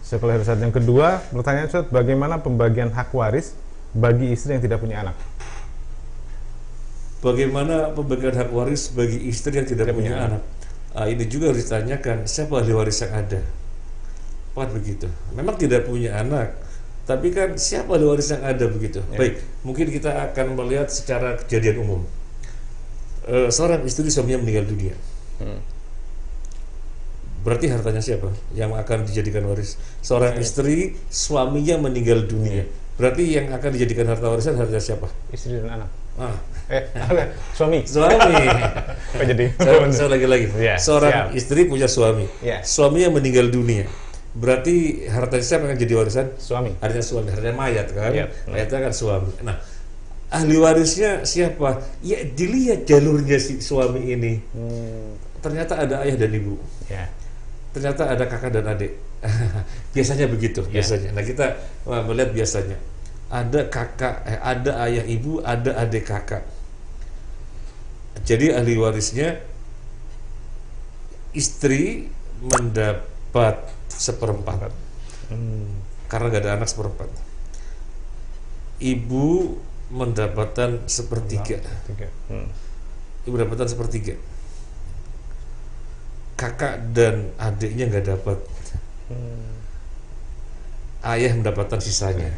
Sekolah Ustaz. Yang kedua, pertanyaan Ustaz, bagaimana pembagian hak waris bagi istri yang tidak punya anak? Bagaimana pembagian hak waris bagi istri yang tidak punya anak? Ini juga harus ditanyakan, siapa ahli waris yang ada? Kan begitu. Memang tidak punya anak, tapi kan siapa ahli waris yang ada begitu? Baik, mungkin kita akan melihat secara kejadian umum. Seorang istri suaminya meninggal dunia. Berarti hartanya siapa yang akan dijadikan waris? Seorang istri suaminya meninggal dunia. Berarti yang akan dijadikan harta warisan harta siapa? Istri dan anak. Suami. Kok jadi? Saya lagi-lagi. Seorang istri punya suami. Suaminya meninggal dunia. Berarti harta siapa yang jadi warisan? Suami. Hartanya suami, hartanya mayat kan? Mayatnya kan suami. Nah, ahli warisnya siapa? Ya dilihat jalurnya si suami ini. Ternyata ada ayah dan ibu. Ternyata ada kakak dan adik. Biasanya begitu, biasanya. Nah, kita melihat biasanya ada kakak, ada ayah ibu, ada adik kakak. Jadi ahli warisnya istri mendapat seperempat, karena gak ada anak seperempat. Ibu mendapatkan sepertiga. Ibu mendapatkan sepertiga. Kakak dan adiknya nggak dapat. Ayah mendapatkan sisanya.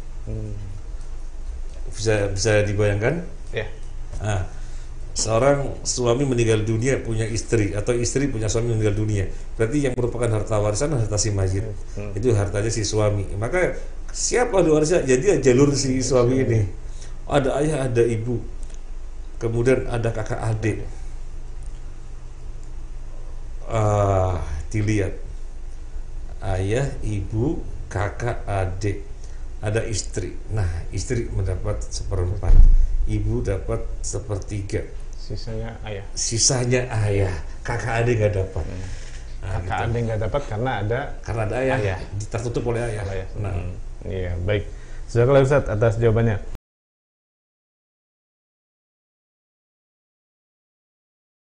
Bisa dibayangkan? Nah, seorang suami meninggal dunia punya istri, atau istri punya suami meninggal dunia, berarti yang merupakan harta warisan harta si mayit. Itu hartanya si suami. Maka siapa ahli warisnya? Jadi jalur si suami ini. Ada ayah, ada ibu, kemudian ada kakak adik. Dilihat ayah, ibu, kakak, adik, ada istri. Nah, istri mendapat seperempat, ibu dapat sepertiga, sisanya ayah, kakak adik nggak dapat. Kakak adik nggak dapat karena ada ayah, tertutup oleh ayah. Baik. Jazakallahu Ustaz atas jawabannya.